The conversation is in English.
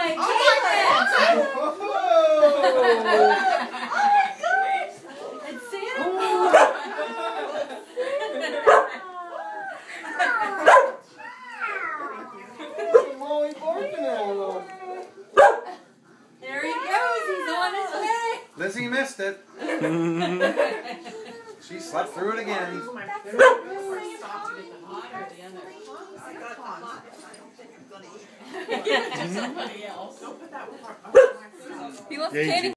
my goodness! It's Santa Claus! There he goes, he's on his way! Lizzie missed it. She slept through it again. He left candy.